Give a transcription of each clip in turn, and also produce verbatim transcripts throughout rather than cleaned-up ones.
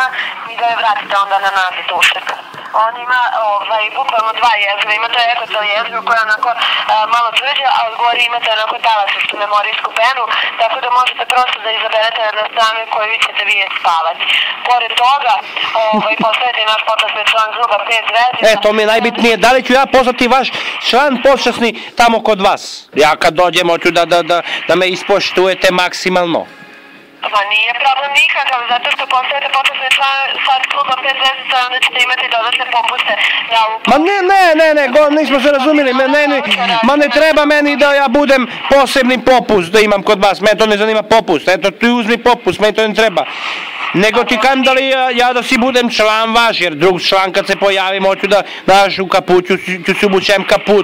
ima i da je vratite onda na naziv dušek. On ima ovaj, bukvalno dva jezgra, imate ekotel jezgru koja je onako a, malo tvrđa, a od gore imate onako talasistu memorijsku penu, tako da možete prosto da izaberete na stranu koju ćete vi spavati. Pored toga, ovaj, postavite naš počasni član kluba pet zvezdica. E, to mi je najbitnije, da li ću ja poslati vaš član počasni tamo kod vas? Ja kad dođem hoću da, da, da, da me ispoštujete maksimalno. Pa nije problem nikakav, zato što postajete počasni član sad kluba pet zvezdica, onda ćete imati dodatne popuste na ovu... Ma ne, ne, ne, ne, go, nismo se razumili, me, ne, ne, ma ne treba meni da ja budem posebni popust da imam kod vas, mene to ne zanima popust, eto ti uzmi popust, meni to ne treba. Nego ti kažem da li ja, ja da si budem član vaš, jer drug član kad se pojavim hoću da naš u kapuću ću se obućem kaput.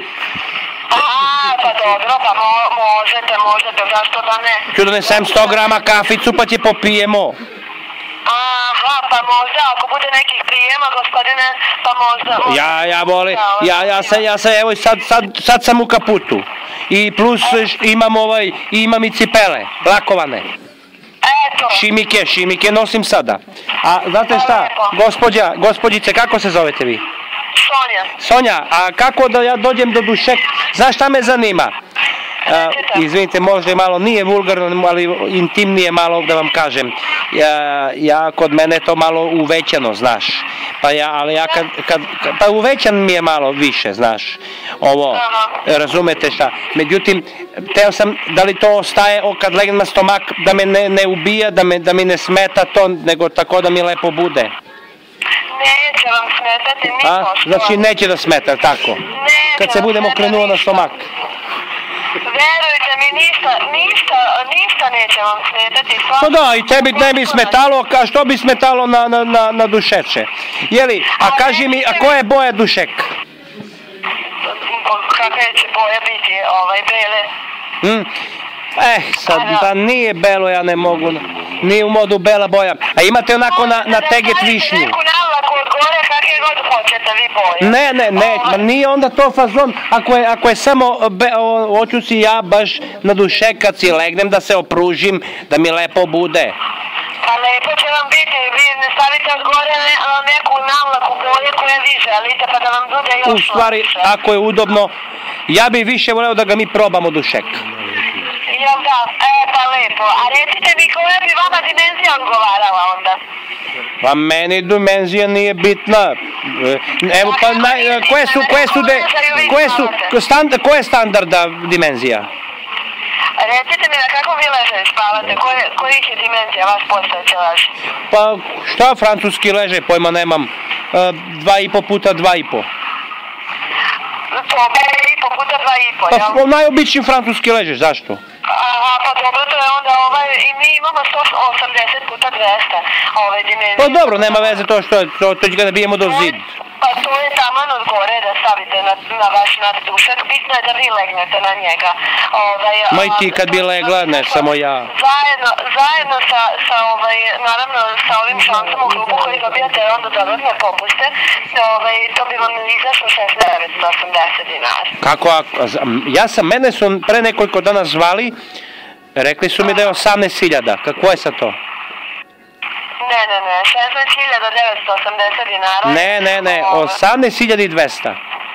A, pa dobro, pa mo, možete, možete, zašto da ne? Ću donesem sto grama kaficu pa će popijemo. Aha, pa možda, ako bude nekih prijema, gospodine, pa možda... možda ja, ja volim, ja, ja se, ja se, evo sad, sad, sad sam u kaputu. I plus imam ovaj, imam i cipele, lakovane. Eto. Šimike, šimike nosim sada. A znate šta, gospođa, gospođice, kako se zovete vi? Sonja. Sonja, a kako da ja dođem do Dušek? Znaš šta me zanima? Uh, izvinite, možda je malo, nije vulgarno, ali intimnije malo da vam kažem. Ja, ja kod mene to malo uvećano, znaš. Pa ja, ali ja kad, kad, pa uvećan mi je malo više, znaš. Ovo, aha, razumete šta. Međutim, teo sam da li to ostaje kad legnem na stomak, da me ne, ne ubija, da, me, da mi ne smeta to, nego tako da mi lepo bude. Neće vam smetati ni a? Znači neće da smeta, tako? Neće kad se budemo krenuo na stomak. Verujte mi, ništa, ništa, ništa neće vam smetati. Pa da, i tebi ne bi smetalo, a što bi smetalo na, na, na, na dušeče? Jeli, a kaži mi, a koja je boja dušek? Kakve će boje biti, ovaj, bele? Hmm. Eh, sad, da nije belo, ja ne mogu, nije u modu bela boja. A imate onako na, na teget višnju? Neku navlaku od gore, kakve god hoćete vi boje. Ne, ne, ne, ma nije onda to fazon, ako je, ako je samo, be, o, hoću si ja baš na dušek kad si legnem da se opružim, da mi lepo bude. Pa lepo će vam biti, vi ne stavite od gore ne, neku navlaku boje koje vi želite, pa da vam bude još u stvari, loše. Ako je udobno, ja bih više voleo da ga mi probamo dušek. Jel da? E, pa lepo. A recite mi koja bi vama dimenzija odgovarala onda? Pa meni dimenzija nije bitna. Evo pa naj, koje su koje su de, koje su standard, koje je standardna dimenzija? Recite mi na kako vi leže spavate, koje kojih je dimenzija vaš postojeći lež? Pa šta francuski leže, pojma nemam. Dva i po puta dva i po. Po i po puta dva i po, jel? Pa najobičniji francuski ležeš, zašto? Aha, pa dobro, to je onda ovaj, i mi imamo sto osamdeset puta dvesta ove dimenzije. Pa dobro, nema veze to što je, to, to će ga da bijemo do zid. Pa to je taman od gore da stavite na, na vaš naddušak, bitno je da vi legnete na njega. Ovaj, ma i ti kad bi legla, ne samo ja. Zajedno, zajedno sa, sa ovaj, naravno sa ovim šansom u klubu koji dobijate onda dodatne popuste, ovaj, to bi vam izašlo šesnaest hiljada devetsto osamdeset dinara. Kako, ja sam, mene su pre nekoliko dana zvali, rekli su mi da je osamnaest hiljada, kako je sad to? Ne, ne, ne, šesnaest hiljada devetsto osamdeset dinara. Ne, ne, ne, osamnaest hiljada dvesta.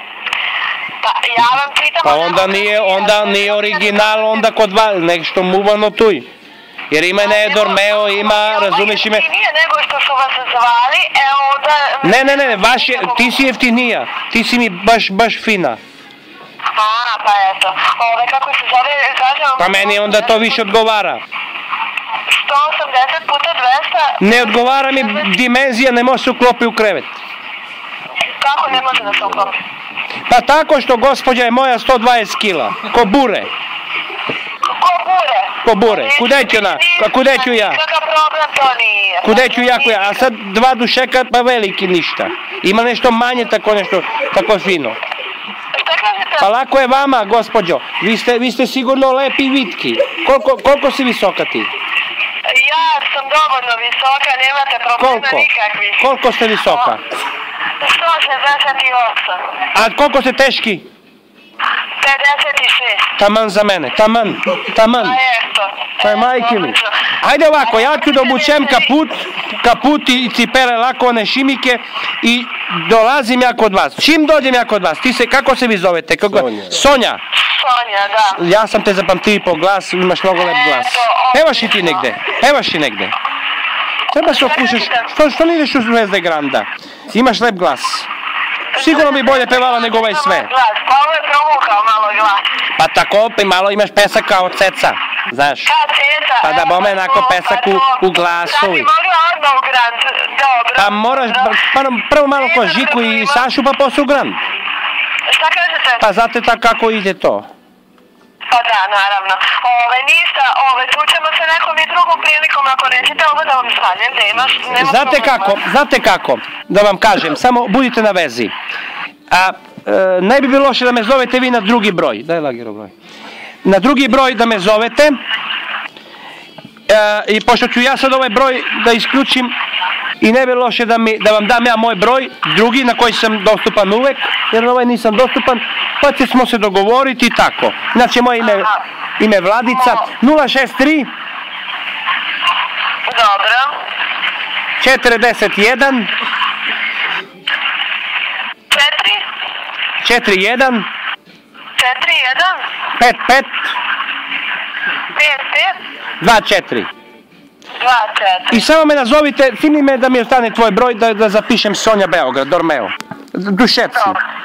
Pa ja vam pitam... Pa onda nije, onda nije original, onda kod vas, nešto muvano tuj. Jer ima ne Dormeo, ima, razumiš ime... Nije nego što su vas zvali, e onda... Ne, ne, ne, vaš je, ti si jeftinija, ti si mi baš, baš fina. Aha, pa eto, ove, kako se zove, kažem... Pa meni onda to više odgovara. sto osamdeset puta dvesta... Ne odgovara mi dimenzija, ne može se uklopi u krevet. Kako ne može da se uklopi? Pa tako što gospođa je moja sto dvadeset kila, ko bure. Ko bure? Ko bure, kude ću ona, kude ću ja? Kakav problem to nije. Kude ću ja, kuja, a sad dva dušeka, pa veliki ništa. Ima nešto manje, tako nešto, tako fino. Šta kažete? Pa lako je vama, gospođo, vi ste, vi ste sigurno lepi i vitki. Koliko, koliko si visoka ti? Ja sam dovoljno visoka, nemate problema nikakvih. Koliko ste visoka? sto šezdeset osam. A koliko ste teški? pedeset šest. Taman za mene, taman, taman. Pa eto. Pa je majke mi. Ajde ovako, ja ću da obučem kaput, kaput i cipele lakovane šimike i dolazim ja kod vas. Čim dođem ja kod vas, ti se, kako se vi zovete? Kako... Sonja. Sonja. Sonja, da. Ja sam te zapamtio po glasu, imaš mnogo lep glas. Pevaš i ti negde, pevaš i negde. Treba se okušaš, što, što ne ideš u Zvezde Granda? Imaš lep glas. Sigurno bi bolje pevala nego ovaj sve. Pa ovo je provukao malo glas. Pa tako, pa malo imaš pesak kao ceca, znaš. Ka ceca? Pa da bome onako pesak u, u glasu. Sad bi mogla odmah u Grand, dobro. Pa moraš prvo, prvo malo ko Žiku i Sašu, pa posle u Grand. Šta kažete? Pa znate tako kako ide to. Pa da, naravno. Ove, ništa, ove, čućemo se nekom i drugom prilikom, ako nećete ovo da vam šaljem, da imaš... Znate kako, znate kako, da vam kažem, samo budite na vezi. A, e, ne bi bilo loše da me zovete vi na drugi broj. Daj Lagero broj. Na drugi broj da me zovete. E, I pošto ću ja sad ovaj broj da isključim, i ne bi loše da, mi, da vam dam ja moj broj, drugi na koji sam dostupan uvek, jer na ovaj nisam dostupan, pa ćemo se dogovoriti i tako. Znači moje ime, ime Vladica, nula šest tri Dobro. četrdeset jedan Četiri? četiri jedan Četiri, jedan? pet pet Pet, pet? dva četiri. Dva, četiri. I samo me nazovite, fini me da mi ostane tvoj broj da, da zapišem Sonja Beograd, Dormeo. Duševci. Dobro.